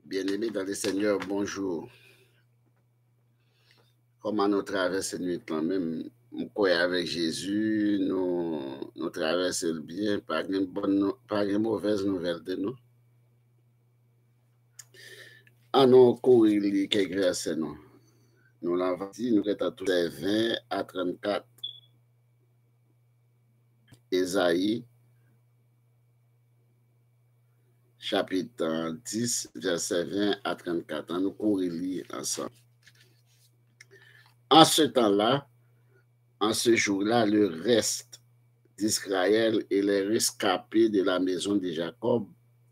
Bien-aimés dans le Seigneur, bonjour. Comment nous traversons nuit quand même, nous croyons avec Jésus, nous traversons bien, pas une mauvaise nouvelle de nous. Nous courir quelques versets, nous. Nous l'avons dit, nous sommes tous les 20 à 34. Ésaïe, chapitre 10, verset 20 à 34. Nous courir ensemble. En ce temps-là, en ce jour-là, le reste d'Israël et les rescapés de la maison de Jacob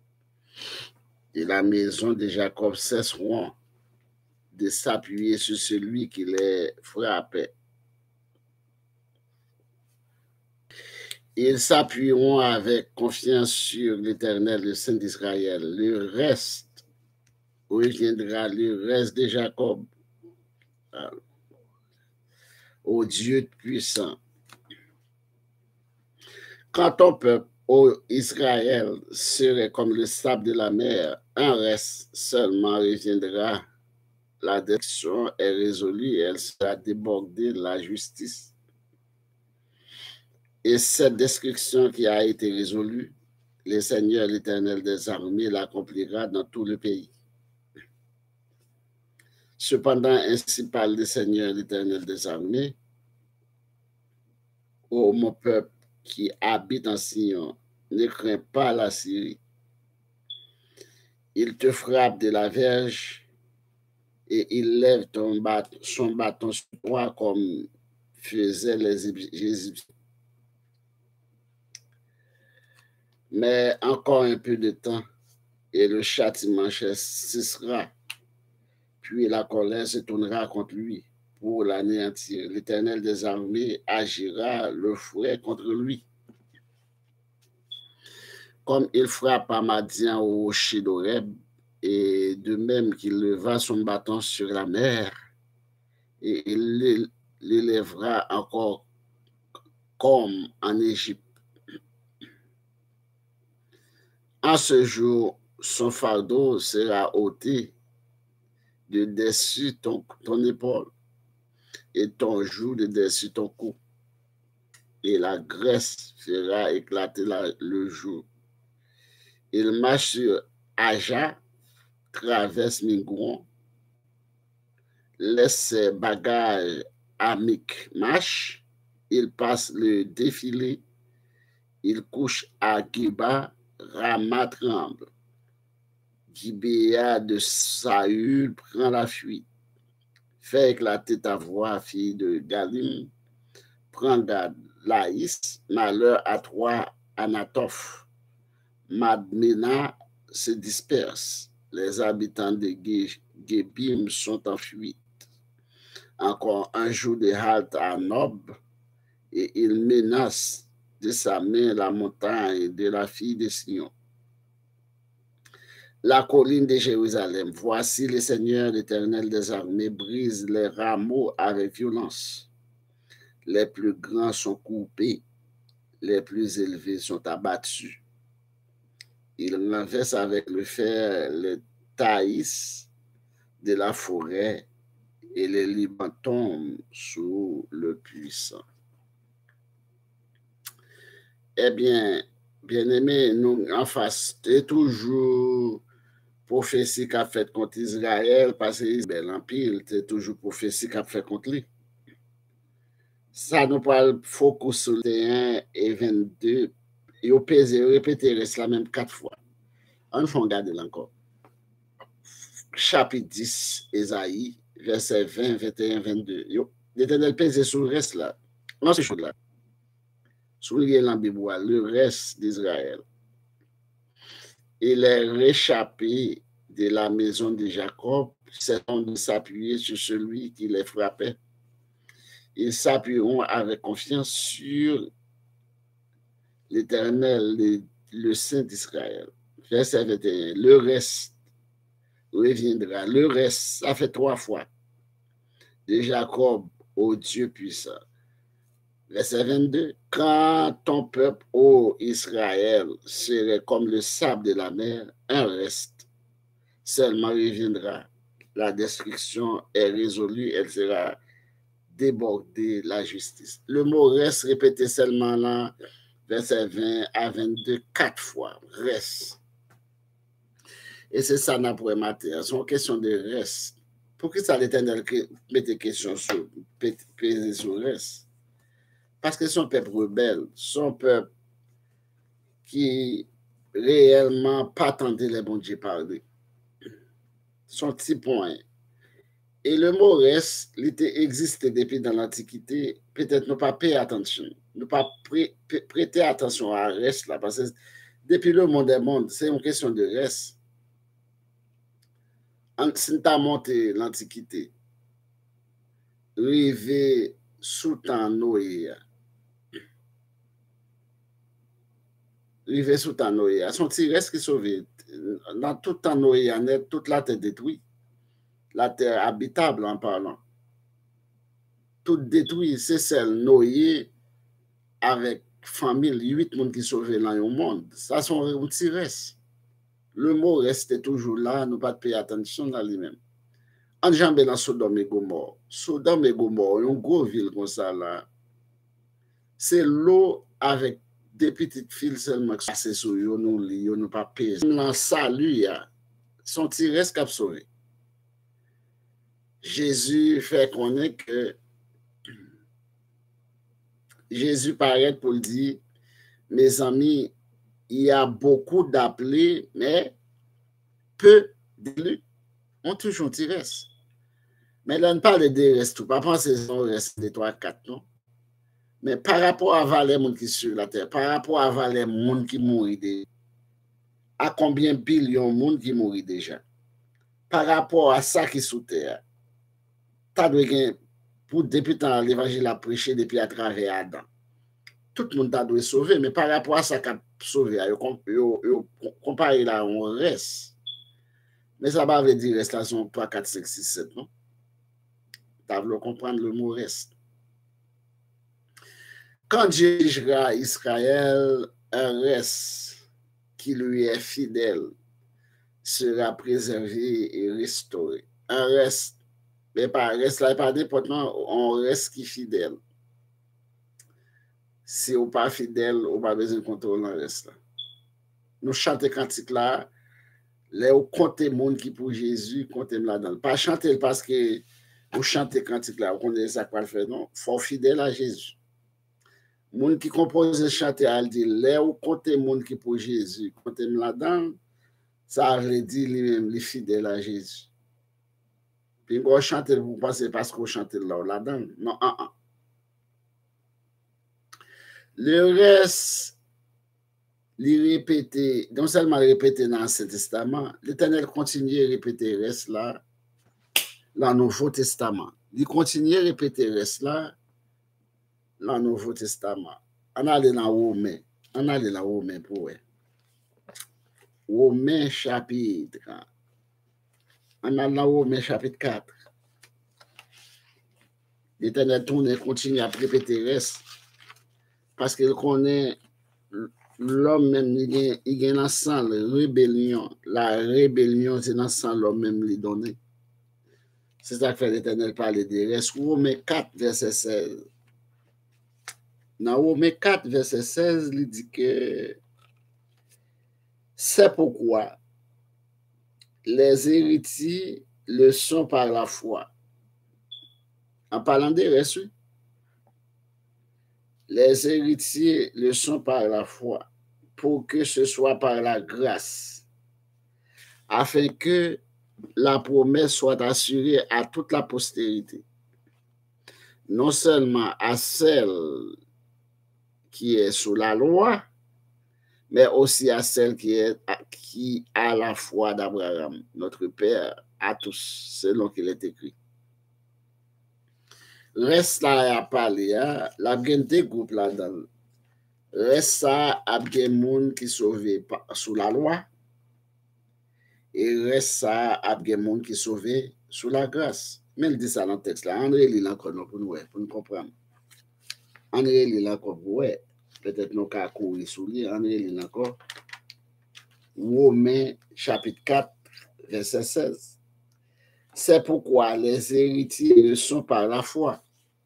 cesseront de s'appuyer sur celui qui les frappait. Ils s'appuieront avec confiance sur l'Éternel, le Saint d'Israël. Le reste reviendra, le reste de Jacob, au Dieu puissant. Quand ton peuple, ô Israël, serait comme le sable de la mer, un reste seulement reviendra. La destruction est résolue et elle sera débordée de la justice. Et cette destruction qui a été résolue, le Seigneur, l'Éternel des armées, l'accomplira dans tout le pays. Cependant, ainsi parle le Seigneur, l'Éternel des armées, ô mon peuple qui habite en Sion, ne crains pas la Syrie. Il te frappe de la verge et il lève son bâton sur toi comme faisaient les Égyptiens. Mais encore un peu de temps et le châtiment cessera. Puis la colère se tournera contre lui pour l'anéantir. L'Éternel des armées agira le fouet contre lui. Comme il frappe à Madian au rocher d'Oreb, et de même qu'il leva son bâton sur la mer, et il l'élèvera encore comme en Égypte. En ce jour, son fardeau sera ôté de dessus ton épaule et ton joug de dessus ton cou. Et la graisse fera éclater le joug. Il marche sur Aja, traverse Migron, laisse ses bagages à Micmash, il passe le défilé, il couche à Giba, Rama tremble. Gibéa de Saül prend la fuite. Fais éclater ta voix, fille de Galim. Prends garde, Laïs, malheur à toi, Anatoph. Madmena se disperse. Les habitants de Gébim sont en fuite. Encore un jour de halte à Nob, et il menace de sa main la montagne de la fille de Sion. La colline de Jérusalem, voici le Seigneur, l'Éternel des armées, brise les rameaux avec violence. Les plus grands sont coupés, les plus élevés sont abattus. Il renverse avec le fer les taïs de la forêt et les Liban tombent sous le puissant. Eh bien, bien-aimés, nous en face, c'est toujours prophétie qu'a fait contre Israël, parce que l'Empire, c'est toujours prophétie qu'a fait contre lui. Ça nous parle focus sur le 1 et 22, et au pesé, répéter cela même 4 fois. On va regarder encore. Chapitre 10, Ésaïe, verset 20, 21, 22. L'Éternel pesé sur le reste là. Non, c'est chose là. Sous le reste d'Israël. Il est réchappé de la maison de Jacob, c'est de s'appuyer sur celui qui les frappait. Ils s'appuieront avec confiance sur l'Éternel, le Saint d'Israël. Verset 21. Le reste reviendra. Le reste, ça fait 3 fois. De Jacob au Dieu puissant. Verset 22. Quand ton peuple, ô Israël, serait comme le sable de la mer, un reste seulement reviendra. La destruction est résolue, elle sera débordée, la justice. Le mot reste répété seulement là, verset 20 à 22, 4 fois. Reste. Et c'est ça, n'a pour matin. C'est une question de reste. Pour que ça l'Éternel mette question sur, peser sur reste? Parce que son peuple rebelle, son peuple qui réellement pas tenté les bons Dieu parler. Son petit point. Et le mot reste, il existe depuis dans l'Antiquité. Peut-être ne pas payer attention. Ne pas prêter attention à reste là. Parce que depuis le monde des mondes, c'est une question de reste. Si tu as monté l'Antiquité, rivé sous temps Noé, rivé sous temps Noé, son petit reste qui sauvé. Dans tout temps Noé, toute la terre détruite. La terre habitable en parlant. Tout détruit, c'est celle Noé avec famille, 8 personnes qui sauvent dans le monde. Ça, c'est un petit reste. Le mot reste toujours là, nous pas de payer attention à lui-même. En jambé dans Sodome et Gomorre. Sodome et Gomorre, une grosse ville comme ça là. C'est l'eau avec des petites fils seulement qui passent sur eux, nous pas payer. Dans salut, son petit reste qu'a sauvé. Jésus fait connaître que Jésus paraît pour dire, mes amis, il y a beaucoup d'appelés, mais peu d'élus ont toujours un petit reste. Mais là, on parle de reste, pas penser qu'on reste de 3, 4, non. Mais par rapport à les gens qui sont sur la terre, par rapport à les gens qui mourent déjà, à combien de billions de monde qui mourent déjà, par rapport à ça qui est sous terre, pour depuis tant l'évangile a prêché depuis à travers Adam. Tout le monde a dû sauver, mais par rapport à ça qu'a sauvé, comparé là, on reste. Mais ça va veut dire restation 3, 4, 5, 6, 7, non? Tu dois comprendre le mot reste. Quand Dieu jugera Israël, un reste qui lui est fidèle sera préservé et restauré. Un reste, mais pas reste là, pas n'importe quoi, on reste qui est fidèle. Si on n'est pas fidèle, on n'a pas besoin de contrôler le reste là. Nous chantons cantique là, là où comptez monde qui pour Jésus, comptez là-dedans. Pas chanter parce que vous chantez cantique là, vous connaissez ça quoi le faire, non. Il faut fidèle à Jésus. Monde qui compose le chanter, elle dit, là où comptez monde qui pour Jésus, comptez là-dedans, ça veut dire lui-même, les fidèles à Jésus. Puis vous chantez, vous pensez parce que vous chantez là-dedans. Non, Le reste, les répéter, non seulement répéter dans l'Ancien Testament, l'Éternel continue à répéter le reste là, dans le Nouveau Testament. Il continue à répéter le reste là, dans le Nouveau Testament. On allait dans Romains. On allait dans Romains pour eux. Romains chapitre. On a dans Romains chapitre 4. L'Éternel tourne continue à répéter le reste. Parce qu'il connaît l'homme même, il y a dans sang la rébellion. La rébellion, c'est dans sang l'homme même lui donné. C'est ça que fait l'Éternel parler des restes. Romains 4, verset 16. Dans Romains 4, verset 16, il dit que c'est pourquoi les héritiers le sont par la foi. En parlant des restes, les héritiers le sont par la foi, pour que ce soit par la grâce, afin que la promesse soit assurée à toute la postérité, non seulement à celle qui est sous la loi, mais aussi à celle qui a la foi d'Abraham, notre Père, à tous, selon qu'il est écrit. Reste là à parler, la gente groupe là-dedans. Reste ça à des gens qui sont sauvés sous la loi, et reste ça à des gens qui sont sauvés sous la grâce. Mais il dit ça dans le texte là. André lit encore pour nous comprendre. André lit encore pour nous. Peut-être nous avons couru sous lui. André lit encore. Romains chapitre 4, verset 16. C'est pourquoi les héritiers le sont par la foi,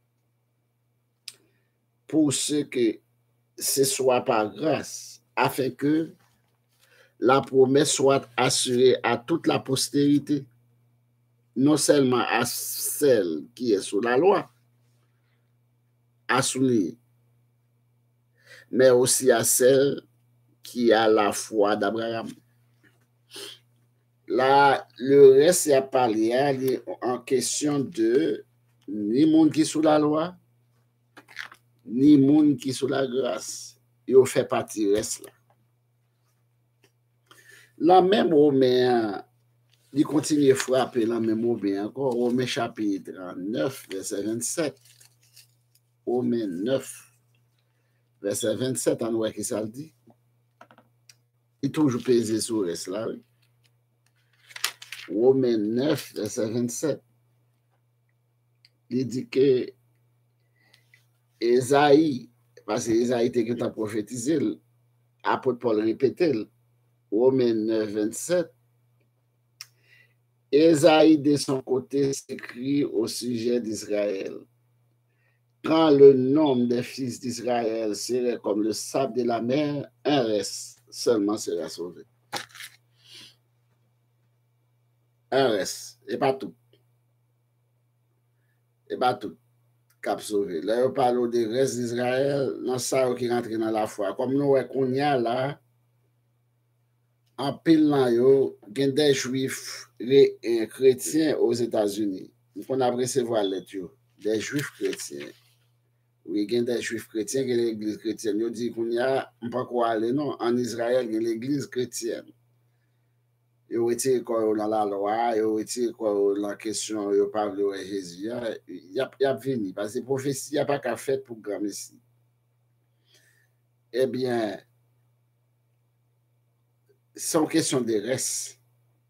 pour ce que ce soit par grâce, afin que la promesse soit assurée à toute la postérité, non seulement à celle qui est sous la loi, à souligner, mais aussi à celle qui a la foi d'Abraham. Là, le reste, il y a parlé en question de ni monde qui est sous la loi, ni monde qui est sous la grâce. Il fait partie du reste là. La même Romain, il continue à frapper la même Romain encore, Romain chapitre 9, verset 27. Romain 9, verset 27, on voit qui ça le dit. Il toujours pesé sur le reste là, oui. Romains 9, verset 27. Il dit que Esaïe, parce que Esaïe était qui a prophétisé, apôtre Paul répétait, Romains 9, 27. Esaïe, de son côté, s'écrit au sujet d'Israël. Quand le nombre des fils d'Israël serait comme le sable de la mer, un reste seulement sera sauvé. Un reste, et pas tout. Et pas tout. Cap sauvé. Là, on parle du reste d'Israël, dans ça qui rentre dans la foi. Comme nous, on y a là, en pile là, il y a des juifs chrétiens aux États-Unis. On a recevoir lettre, des juifs chrétiens. Oui, il y a des juifs chrétiens qui ont l'église chrétienne. Ils disent qu'on y a, on ne peut pas quoi aller, non. En Israël, il y a l'église chrétienne. Ils retirent quoi dans la loi, ils retirent quoi dans la question, ils parlent de Jésus. Il y a venu, parce que la prophétie, il n'y a pas qu'à faire pour grand Messie. Eh bien, c'est une question de reste.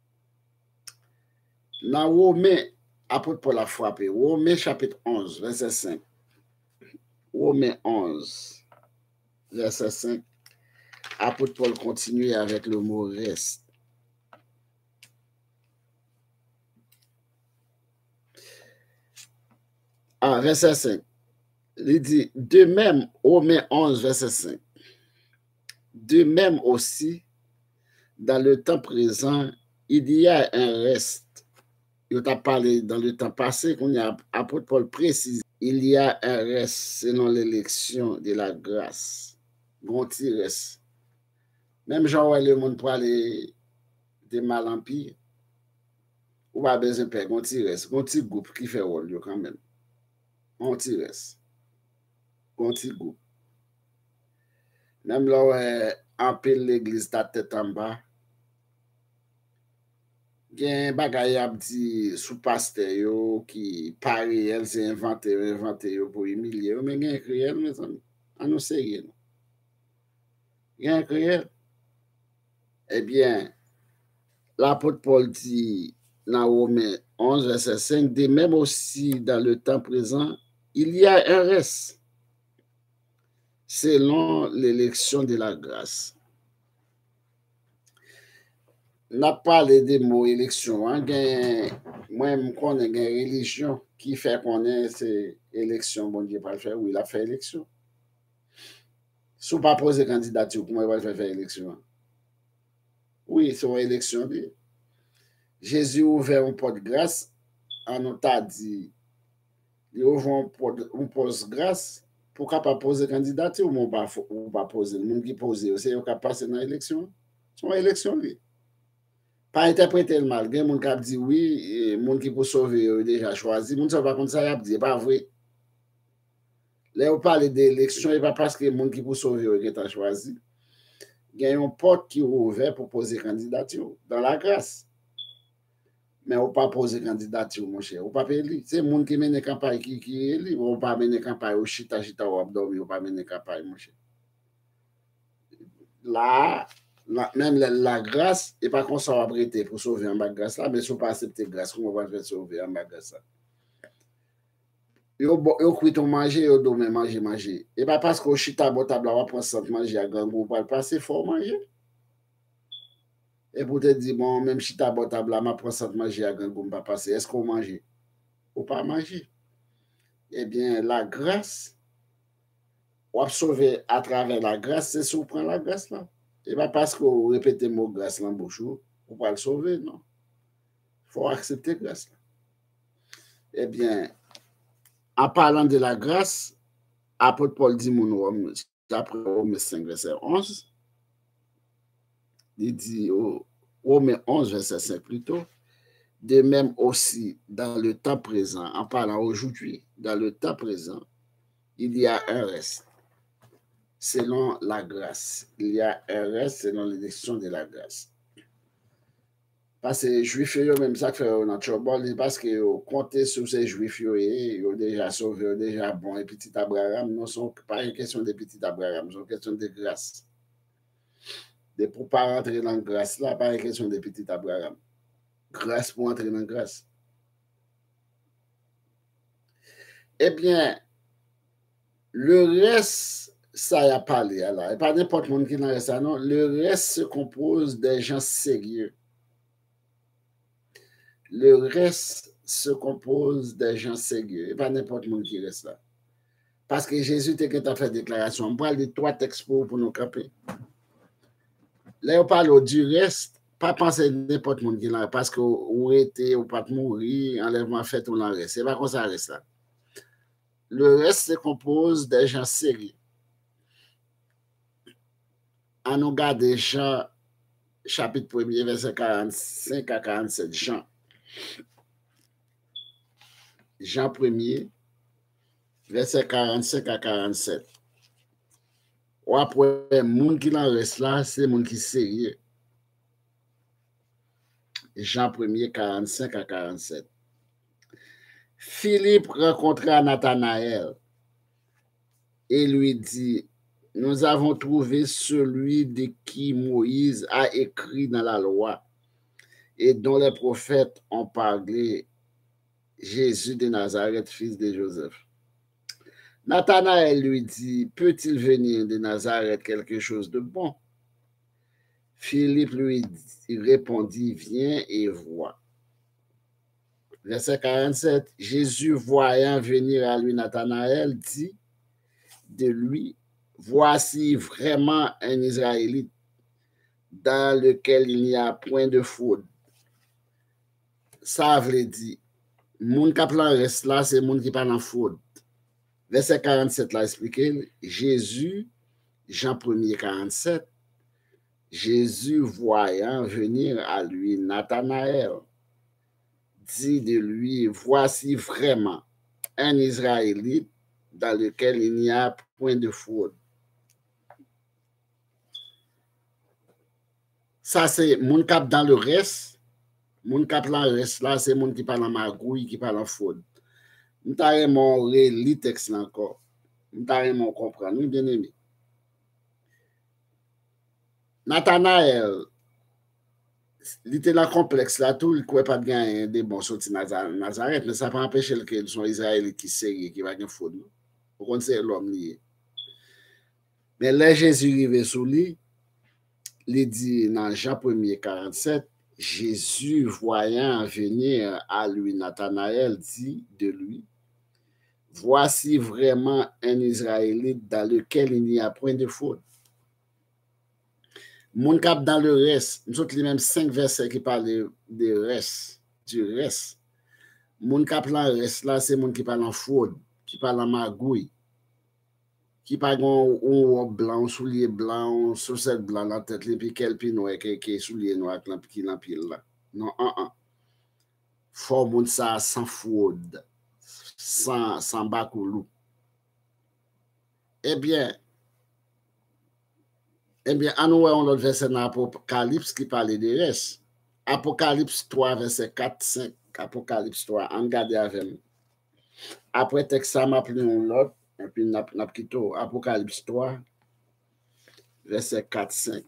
Dans Romains, apôtre Paul a frappé, Romains chapitre 11, verset 5. Romains 11, verset 5. Apôtre Paul continue avec le mot reste. Ah, verset 5. Il dit, de même, Romains 11, verset 5. De même aussi, dans le temps présent, il y a un reste. Il t'a parlé dans le temps passé, qu'on a apôtre Paul précise, il y a un reste selon l'élection de la grâce. Bon petit reste. Même genre, le monde pour aller de mal en pire, ou pas besoin de faire un petit reste, un petit groupe qui fait rôle quand même. Un petit reste. Un petit groupe. Même là, en pile l'église ta tête en bas, gen bagay ap di sou pasteur yo qui pas réel, c'est inventé yo pour humilier yo, mais gen réel, mes amis. An nou sérieux. Gen réel. Eh bien, l'apôtre Paul dit dans Romains 11, verset 5, de même aussi dans le temps présent, il y a un reste selon l'élection de la grâce. N'a parlé des mots élection, hein, moi je connais une religion qui fait connaître c'est élection, bon Dieu pas le faire, oui, il a fait élection. Si vous pas poser candidature, comment il va faire élection? Oui, c'est une élection. Jésus ouvert un porte grâce, en nous t'a dit, il ouvre un poste grâce, pourquoi pas poser candidature ou pas poser? Le monde qui pose, c'est eux qui passé dans l'élection. C'est une élection, oui. Pas interpréter le mal. Il y a des gens qui disent oui, et des gens qui pour sauver déjà choisi. Les gens ne pas comme ça, ils disent pas vrai. Là, on parle d'élection, et pas parce que les gens qui pour sauver qui ont choisi. Il y a une porte qui est ouverte pour poser candidature dans la grâce. Mais on ne peut pas poser candidature, mon cher. On ne peut pas élire. C'est les gens qui mènent campagne qui est élu. On ne peut pas mener campagne au chita, ou abdomen, on ne peut pas mener campagne, mon cher. Là, même la grâce, et pas qu'on soit prêté pour sauver en bas de grâce là, mais si on pas accepter grâce, comment on va faire sauver en bas de grâce là? Yo cuit ton manger, yo domme manger. Et pas parce que chita bon table, on va prendre ça manger à grand goût, pas passer fort manger. Et pour te dire, bon, même si tu as bon table, ma prend ça de manger à grand goût, pas passer. Est-ce qu'on mange? Ou pas manger? Eh bien, la grâce, on va sauver à travers la grâce, c'est si on prend la grâce là. Et pas parce qu'on répète le mot grâce dans le bouche, on va le sauver, non. Il faut accepter grâce là. Eh bien, en parlant de la grâce, apôtre Paul dit, mon d'après Romains 5, verset 11, il dit, Romains 11, verset 5 plutôt, de même aussi dans le temps présent, en parlant aujourd'hui, dans le temps présent, il y a un reste selon la grâce. Il y a un reste selon l'élection de la grâce. Parce que les Juifs, même ça fait notre bol, parce que compter sur ces Juifs, ils ont déjà sauvé, déjà bon, et petit Abraham, non, ce n'est pas une question de petit Abraham, c'est une question de grâce. De pour ne pas rentrer dans la grâce, là, pas une question de petit Abraham. Grâce pour entrer dans la grâce. Eh bien, le reste, ça y a parlé, là. Et pas n'importe qui qui dans ça, non. Le reste se compose des gens sérieux. Le reste se compose des gens sérieux. Et pas n'importe qui reste là. Parce que Jésus t'a fait déclaration. On parle de 3 textes pour nous camper. Là, on parle du reste, pas penser n'importe qui là, parce que ou était, ou pas mourir, enlèvement fait, ou l'en reste. C'est pas comme ça reste là. Le reste se compose des gens sérieux. On nous garde Jean, chapitre 1er, verset 45 à 47. Jean 1er, verset 45 à 47. Ou après, les gens qui en reste là, c'est les gens qui sont sérieux. Jean 1er, 45 à 47. Philippe rencontra Nathanaël et lui dit, nous avons trouvé celui de qui Moïse a écrit dans la loi et dont les prophètes ont parlé, Jésus de Nazareth, fils de Joseph. Nathanaël lui dit, peut-il venir de Nazareth quelque chose de bon? Philippe lui répondit, viens et vois. Verset 47, Jésus, voyant venir à lui Nathanaël, dit de lui, voici vraiment un Israélite dans lequel il n'y a point de fraude. Ça veut dire, moun qui reste là, c'est moun qui parle en fraude. Verset 47 là expliqué, Jésus, Jean 1er 47, Jésus voyant venir à lui Nathanaël, dit de lui, voici vraiment un Israélite dans lequel il n'y a point de fraude. Ça, c'est mon cap dans le reste. Mon cap dans le reste, là, c'est mon qui parle en magouille, qui parle en fraude. Nous t'arrêtons le texte encore. Nous t'arrêtons comprendre, bien aimé. Nathanaël, il était là complexe là, tout, il ne pouvait pas gagner des bons sorties Nazareth, mais ça n'a pas empêché que son Israélite qui sérieux, qui va gagner fraude. Pour qu'on sait l'homme lié. Mais là, Jésus arrivé sous lui, il dit dans Jean 1er 47, Jésus, voyant venir à lui Nathanaël, dit de lui, voici vraiment un Israélite dans lequel il n'y a point de faute. Mon cap dans le reste, nous autres, les mêmes 5 versets qui parlent du reste. Mon cap dans le reste, là, c'est mon qui parle en fraude, qui parle en magouille, qui parle en blanc, soulier blanc, chaussette blanc, la tête, et puis quel pinois qui est soulier noir, qui l'empile là. Non, faut moun ça sans fraude, sans bakoulou. Eh bien, en nous voyons l'autre verset dans Apocalypse qui parle de reste. Apocalypse 3, verset 4, 5. Apocalypse 3, on regarde avec nous. Après, texte ça m'a pris l'autre, et puis n'a quitté Apocalypse 3, verset 4, 5.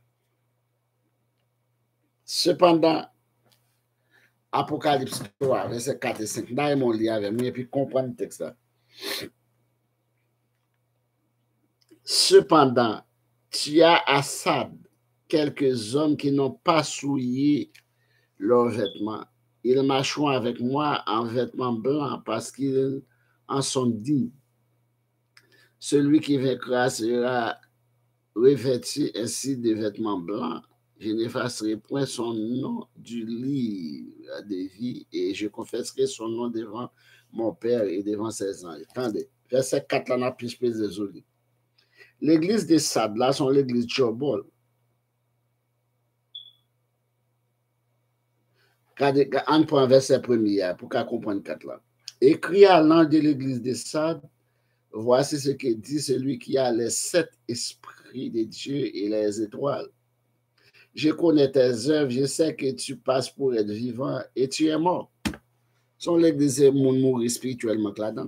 Cependant, Apocalypse 3, verset 4 et 5, là, mon lit avec moi, et puis comprendre le texte là. Cependant, tu as Assad. quelques hommes qui n'ont pas souillé leurs vêtements. Ils marcheront avec moi en vêtements blancs parce qu'ils en sont dignes. Celui qui vaincra sera revêtu ainsi de vêtements blancs. Je n'effacerai point son nom du livre de vie et je confesserai son nom devant mon Père et devant ses anges. Attendez, verset 4 là, on a plus désolé. L'église de Sade, là, c'est l'église de Jobol. On prend verset premier pour qu'on comprenne 4 là. Écrit à l'ange de l'église de Sade, voici ce que dit celui qui a les 7 esprits de Dieu et les étoiles. Je connais tes œuvres, je sais que tu passes pour être vivant et tu es mort. Son l'église est mourir spirituellement là-dedans.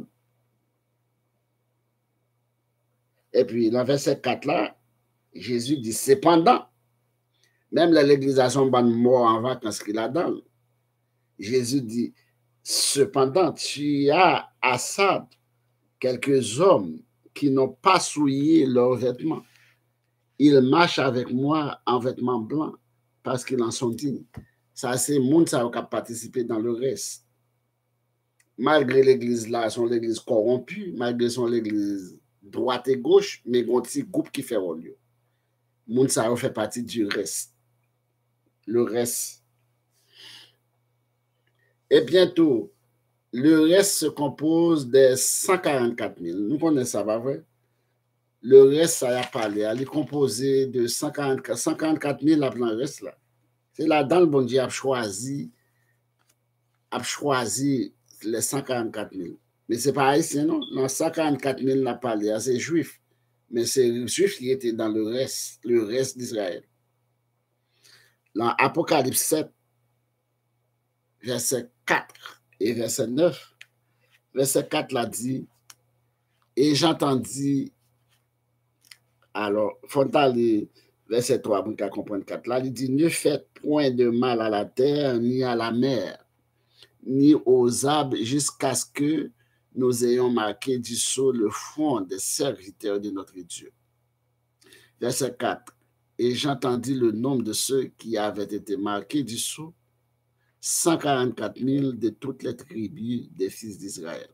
Et puis, dans verset 4 là, Jésus dit, cependant, même l'église a son ban mort en vacances qu'il a dans. Jésus dit, cependant, tu as à Sade quelques hommes qui n'ont pas souillé leurs vêtements. Ils marchent avec moi en vêtements blancs parce qu'ils en sont dignes. Ça, c'est le monde qui a participé dans le reste. Malgré l'église là, son l'église corrompue, malgré son l'église droite et gauche, mais il y a un petit groupe qui fait rôle. Le monde ça fait partie du reste. Le reste. Et bientôt, le reste se compose des 144 000. Nous connaissons ça, pas vrai? Le reste, ça y a parlé. Il est composé de 144 000 à plein reste là. C'est là-dedans le bon Dieu a choisi les 144 000. Mais ce n'est pas haïtien, non? Dans 144 000, on a parlé, c'est juif. Mais c'est les juifs qui étaient dans le reste d'Israël. Dans Apocalypse 7, verset 4 et verset 9, verset 4 l'a dit, et j'entendis, alors, faut aller verset 3 pour qu'on comprenne 4 là, il dit, ne faites point de mal à la terre, ni à la mer, ni aux arbres, jusqu'à ce que nous ayons marqué du sceau le front des serviteurs de notre Dieu. Verset 4. Et j'entendis le nombre de ceux qui avaient été marqués du sceau, 144 000 de toutes les tribus des fils d'Israël.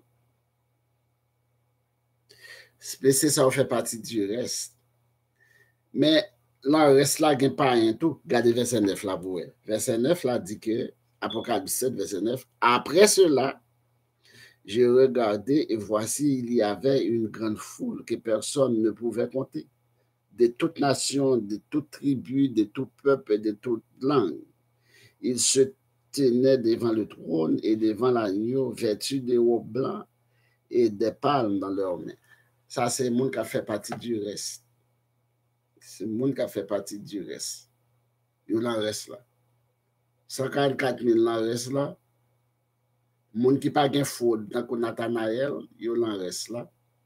C'est ça, fait partie du reste. Mais le reste là, il n'y a pas rien tout. Regardez verset 9 là, vous voyez. Verset 9 là dit que, Apocalypse 7, verset 9, après cela, j'ai regardé et voici, il y avait une grande foule que personne ne pouvait compter, de toute nation, de toute tribu, de tout peuple et de toute langue. Ils se tenaient devant le trône et devant l'agneau, vêtus de robes blancs et des palmes dans leurs mains. Ça, c'est le monde qui a fait partie du reste. C'est le monde qui a fait partie du reste. Il en reste là. 144 000 en reste là. Moun qui pas gen faute dans que Nathanaël, yo lan reste là.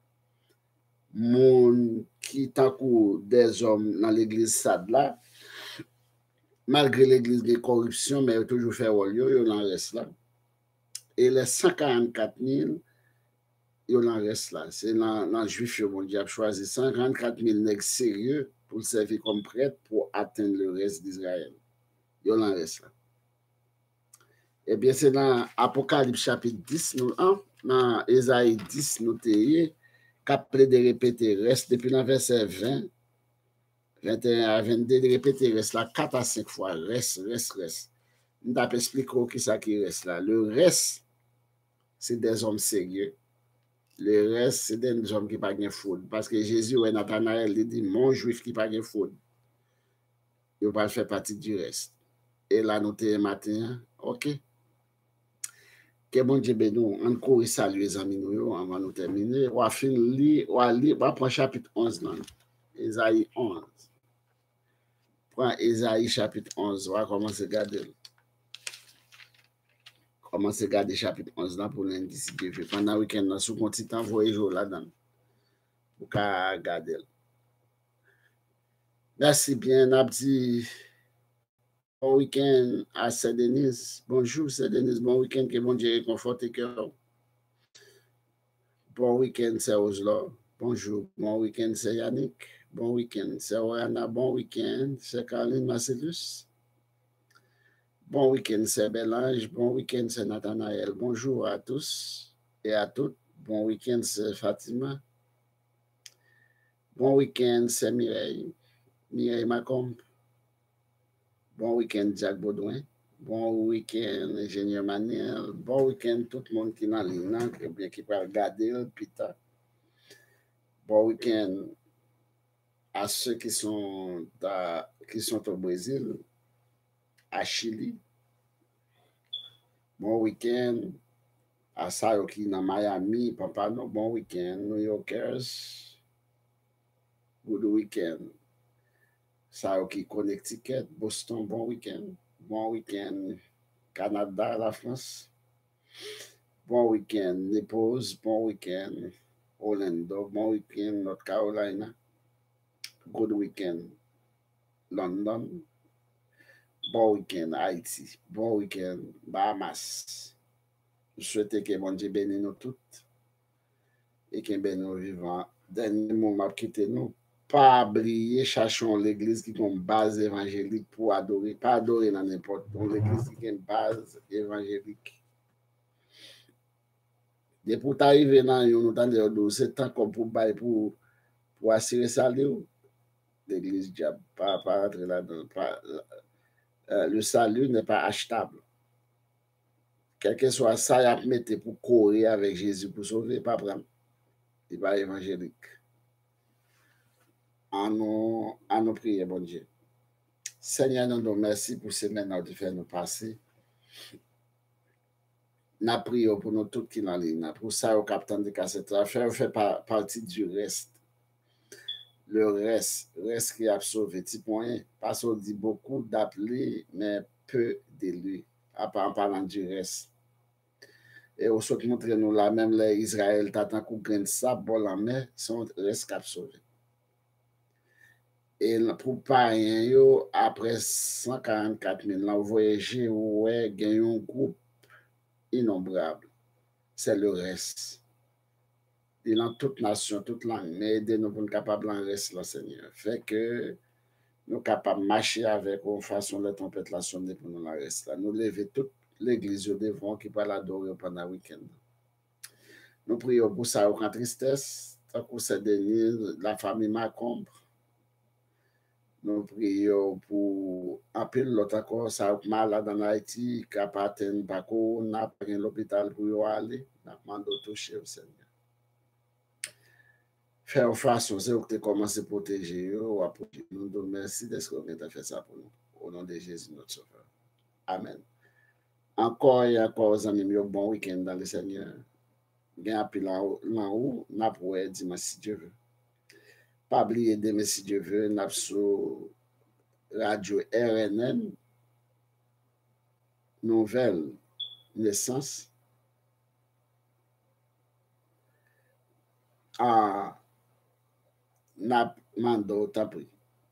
Moun qui tankou des hommes dans l'église Sade là, malgré l'église de corruption, mais toujours fait rôle, yo lan reste là. Et les 144 000, yo lan reste là. C'est dans le juif, mon Dieu a choisi 144 000 nègres sérieux pour servir comme prêtre pour atteindre le reste d'Israël. Yo lan reste là. Eh bien, c'est dans Apocalypse chapitre 10, nous, dans Ésaïe 10, nous t'ayons, qu'après de répéter, reste depuis le verset 20, 21 à 22, de répéter, reste là 4 à 5 fois, reste. Nous t'avons expliqué qui ça qui reste là. Le reste, c'est des hommes sérieux. Le reste, c'est des hommes qui n'ont pas de faute. Parce que Jésus, ou Nathanaël, il dit, mon juif qui n'a pas de faute, il va faire partie du reste. Et là, nous t'ayons matin, ok. Que bon Dieu bénisse, encore saluer les amis nous avant de terminer. On va finir, on va prendre chapitre 11 là. Ésaïe 11. Prends Ésaïe chapitre 11, on va commencer à regarder. Commencer à regarder chapitre 11 là pour lundi si Dieu veut. Pendant le week-end, là, sous mon petit temps, voyez jour là-dedans. Pour qu'à regarder. Merci bien, Abdi. Bon week-end à Saint-Denis. Bonjour, Saint-Denis. Bon week-end, que bon Dieu réconforte tes cœurs. Bon week-end, c'est Oslo. Bonjour. Bon week-end, c'est Yannick. bon week-end. C'est Oriana, bon week-end. C'est Caroline Marcellus. Bon week-end, c'est Belange. Bon week-end, c'est Nathanaël. Bonjour à tous et à toutes. Bon week-end, c'est Fatima. Bon week-end, c'est Mireille. Mireille Macombe. Bon week-end, Jacques Baudouin. Bon week-end, ingénieur Manuel. Bon week-end, tout le monde qui est dans l'île, qui peut regarder le Peter. Bon week-end à ceux qui sont au Brésil, à Chili. Bon week-end à ceux qui sont dans Miami, Papa, no, bon week-end, New Yorkers. Good week-end. Ceux qui Connecticut, Boston, bon week-end. Bon week-end, Canada, la France. Bon week-end, Naples, bon week-end, Orlando, bon week-end, North Carolina. Good week-end, London. Bon week-end, Haïti. Bon week-end, Bahamas. Je souhaite que bon Dieu bénisse nous toutes et que bénisse nous vivants. Dernier moment, quittez nous. Pas oublier, cherchons l'église qui a une base évangélique pour adorer. Pas adorer dans n'importe où. L'église qui a une base évangélique. Et pour t'arriver dans une c'est tant qu'on pour assurer ça, l'église diable, pas rentrer là-dedans. Le salut n'est pas achetable. Quel que soit ça, il a mis pour courir avec Jésus pour sauver, pas prendre. Il n'est pas évangélique. En nous prier, bon Dieu. Seigneur, nous merci pour ces maintenant de faire nous passer. Nous prions pour nous tous qui sont en ligne. Pour ça, au capitaine de cassette, fait partie du reste. Le reste qui a sauvé, petit point, parce qu'on dit beaucoup d'appelés, mais peu d'élus, en parlant du reste. Et au qui montre nous là, même les Israël, t'attends qu'on gagne ça, bon la main, son reste qui a sauvé. Et pour pas rien, après 144 000 ans, voyager, ouais, gagner un groupe innombrable. C'est le reste. Et dans toute nation, toute langue, mais aidez-nous pour nous capables en reste, là, Seigneur. Fait que nous sommes capables de marcher avec une façon de tempête la sonner pour nous la reste là. Nous lever toute l'église devant qui va l'adorer pendant le week-end. Nous prions pour ça, en tristesse, tant que c'est Denis, la famille Macombe. Nous prions pour un peu l'autre encore, ça malade en Haïti, qui n'a pas atteint Bako, n'a pas l'hôpital pour aller, n'a pas de toucher au Seigneur. Faire façon, c'est que tu commences à protéger, nous te merci de ce que tu as fait ça pour nous. Au nom de Jésus, notre Sauveur. Amen. Encore et encore, amis, bon week-end dans le Seigneur. Bien appelé là-haut, n'a pas dimanche si Dieu veut. Pas oublier demain si Dieu veut, n'a sur Radio RNN, nouvelle naissance. À n'a mando tapri.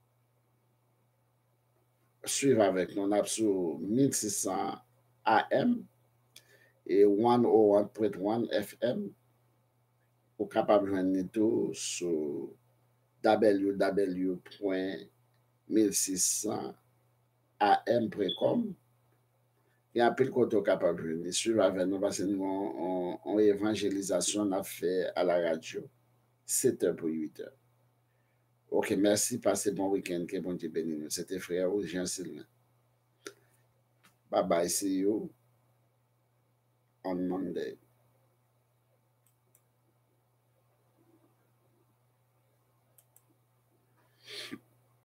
Suivre avec nous, n'a sur 1600 AM et 101.1 FM. Ou capable de joindre tout sur www.1600am.com. Il y a plus de côté capable de suivre avec nous parce que nous en évangélisation a fait à la radio 7h pour 8h. Ok, merci, passez bon week-end, que bon Dieu bénisse nous. C'était frère Jean-Sylvain. Bye bye, see you on Monday.